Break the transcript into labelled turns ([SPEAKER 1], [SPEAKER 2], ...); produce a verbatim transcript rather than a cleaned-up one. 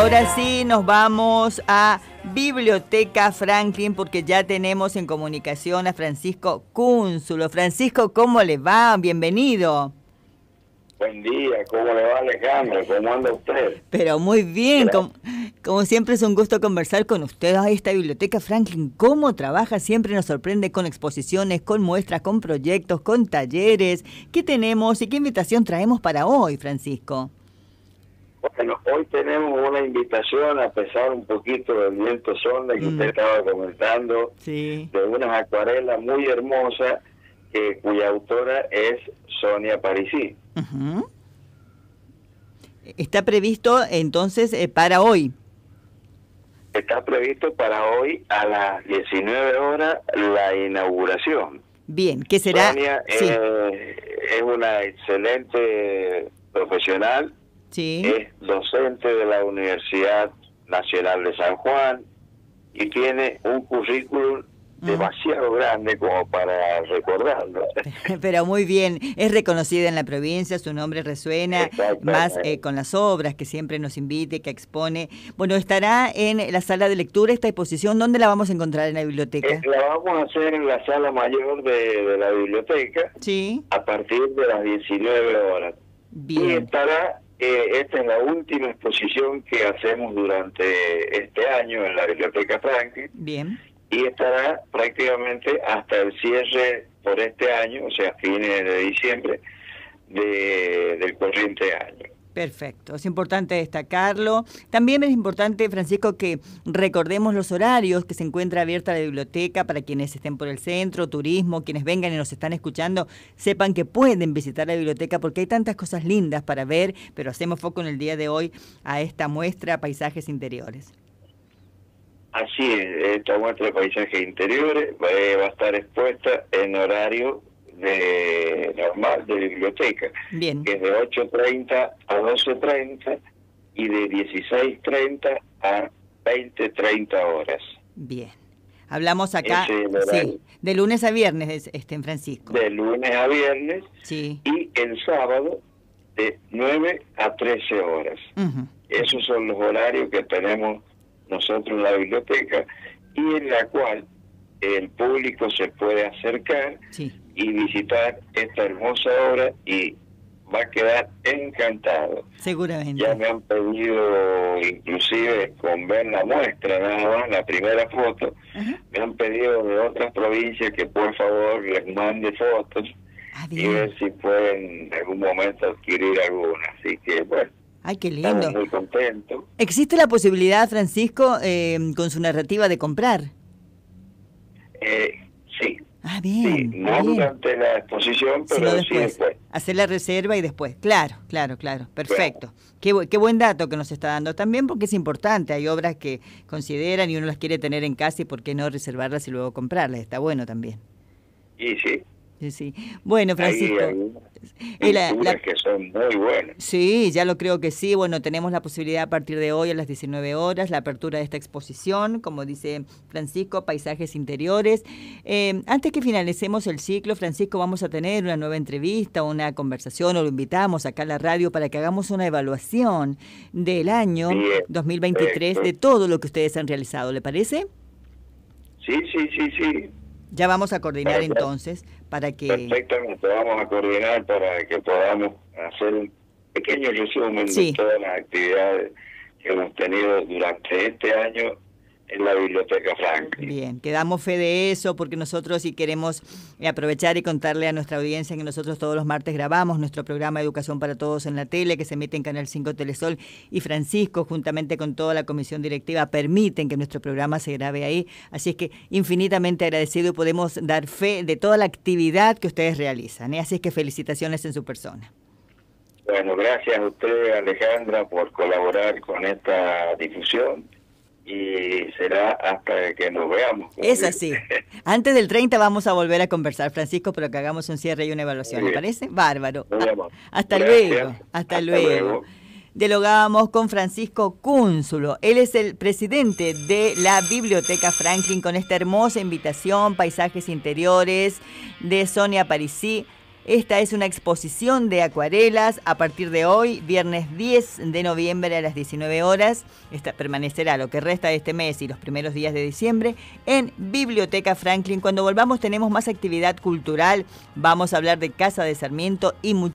[SPEAKER 1] ahora sí nos vamos a Biblioteca Franklin porque ya tenemos en comunicación a Francisco Cúnzulo. Francisco, ¿cómo le va? Bienvenido.
[SPEAKER 2] Buen día, ¿cómo le va, Alejandro? ¿Cómo anda usted?
[SPEAKER 1] Pero muy bien, como, como siempre es un gusto conversar con usted. Ay, esta Biblioteca Franklin, ¿cómo trabaja? Siempre nos sorprende con exposiciones, con muestras, con proyectos, con talleres. ¿Qué tenemos y qué invitación traemos para hoy, Francisco?
[SPEAKER 2] Bueno, hoy tenemos una invitación, a pesar un poquito del viento sonda que mm. usted estaba comentando,
[SPEAKER 1] sí.
[SPEAKER 2] de unas acuarelas muy hermosas, eh, cuya autora es Sonia Parisi.
[SPEAKER 1] Uh-huh. Está previsto entonces eh, para hoy.
[SPEAKER 2] Está previsto para hoy a las diecinueve horas la inauguración.
[SPEAKER 1] Bien, ¿qué será?
[SPEAKER 2] Sonia
[SPEAKER 1] sí.
[SPEAKER 2] eh, es una excelente profesional.
[SPEAKER 1] Sí.
[SPEAKER 2] Es docente de la Universidad Nacional de San Juan y tiene un currículum demasiado grande como para recordarlo.
[SPEAKER 1] Pero muy bien, es reconocida en la provincia, su nombre resuena más eh, con las obras que siempre nos invite, que expone. Bueno, estará en la sala de lectura esta exposición. ¿Dónde la vamos a encontrar en la biblioteca?
[SPEAKER 2] Eh, la vamos a hacer en la sala mayor de, de la biblioteca,
[SPEAKER 1] sí.
[SPEAKER 2] a partir de las diecinueve horas.
[SPEAKER 1] Bien.
[SPEAKER 2] Y estará, eh, esta es la última exposición que hacemos durante este año en la Biblioteca Franklin.
[SPEAKER 1] Bien.
[SPEAKER 2] Y estará prácticamente hasta el cierre por este año, o sea, fines de diciembre de, del corriente año.
[SPEAKER 1] Perfecto, es importante destacarlo. También es importante, Francisco, que recordemos los horarios que se encuentra abierta la biblioteca para quienes estén por el centro, turismo, quienes vengan y nos están escuchando, sepan que pueden visitar la biblioteca porque hay tantas cosas lindas para ver, pero hacemos foco en el día de hoy a esta muestra Paisajes Interiores.
[SPEAKER 2] Así es, esta muestra de paisajes interiores va, va a estar expuesta en horario de normal de biblioteca,
[SPEAKER 1] bien,
[SPEAKER 2] que es de ocho treinta a doce treinta y de dieciséis treinta a veinte treinta horas.
[SPEAKER 1] Bien, hablamos acá sí, de lunes a viernes, este, en Francisco.
[SPEAKER 2] De lunes a viernes,
[SPEAKER 1] sí.
[SPEAKER 2] Y el sábado de nueve a trece horas.
[SPEAKER 1] Uh-huh.
[SPEAKER 2] Esos son los horarios que tenemos nosotros en la biblioteca y en la cual el público se puede acercar
[SPEAKER 1] sí.
[SPEAKER 2] y visitar esta hermosa obra y va a quedar encantado.
[SPEAKER 1] Seguramente.
[SPEAKER 2] Ya me han pedido, inclusive con ver la muestra nada más, la primera foto, uh-huh. me han pedido de otras provincias que por favor les mande fotos
[SPEAKER 1] ah,
[SPEAKER 2] y ver si pueden en algún momento adquirir alguna. Así que bueno.
[SPEAKER 1] Ay, qué lindo.
[SPEAKER 2] Estamos muy contentos.
[SPEAKER 1] ¿Existe la posibilidad, Francisco, eh, con su narrativa de comprar?
[SPEAKER 2] Eh, sí.
[SPEAKER 1] Ah, bien.
[SPEAKER 2] Sí, no
[SPEAKER 1] bien.
[SPEAKER 2] durante la exposición, pero
[SPEAKER 1] después.
[SPEAKER 2] sí después.
[SPEAKER 1] Hacer la reserva y después. Claro, claro, claro. Perfecto.
[SPEAKER 2] Claro.
[SPEAKER 1] Qué, qué buen dato que nos está dando también, porque es importante. Hay obras que consideran y uno las quiere tener en casa y por qué no reservarlas y luego comprarlas. Está bueno también.
[SPEAKER 2] Y sí.
[SPEAKER 1] Sí, sí. Bueno, Francisco.
[SPEAKER 2] Hay, hay la, la, que son muy buenas.
[SPEAKER 1] Sí, ya lo creo que sí. Bueno, tenemos la posibilidad a partir de hoy a las diecinueve horas, la apertura de esta exposición, como dice Francisco, Paisajes Interiores. Eh, antes que finalicemos el ciclo, Francisco, vamos a tener una nueva entrevista, una conversación, o lo invitamos acá a la radio para que hagamos una evaluación del año bien, dos mil veintitrés, de todo lo que ustedes han realizado. ¿Le parece?
[SPEAKER 2] Sí, sí, sí, sí.
[SPEAKER 1] Ya vamos a coordinar para, entonces para que...
[SPEAKER 2] Perfectamente, vamos a coordinar para que podamos hacer un pequeño resumen sí. de todas las actividades que hemos tenido durante este año en la Biblioteca Franklin.
[SPEAKER 1] Bien, quedamos fe de eso porque nosotros sí queremos aprovechar y contarle a nuestra audiencia que nosotros todos los martes grabamos nuestro programa Educación para Todos en la tele, que se emite en Canal cinco Telesol, y Francisco, juntamente con toda la comisión directiva, permiten que nuestro programa se grabe ahí. Así es que infinitamente agradecido y podemos dar fe de toda la actividad que ustedes realizan, ¿eh? Así es que felicitaciones en su persona.
[SPEAKER 2] Bueno, gracias a usted, Alejandra, por colaborar con esta difusión. Y será hasta que nos veamos.
[SPEAKER 1] Es así. Antes del treinta vamos a volver a conversar, Francisco, pero que hagamos un cierre y una evaluación, ¿le parece? Bárbaro. Hasta
[SPEAKER 2] Gracias.
[SPEAKER 1] luego. Hasta,
[SPEAKER 2] hasta
[SPEAKER 1] luego.
[SPEAKER 2] luego.
[SPEAKER 1] Dialogábamos con Francisco Cúnzulo. Él es el presidente de la Biblioteca Franklin con esta hermosa invitación, Paisajes Interiores, de Sonia Parisi. Esta es una exposición de acuarelas a partir de hoy, viernes diez de noviembre a las diecinueve horas. Esta permanecerá lo que resta de este mes y los primeros días de diciembre en Biblioteca Franklin. Cuando volvamos tenemos más actividad cultural. Vamos a hablar de Casa de Sarmiento y mucho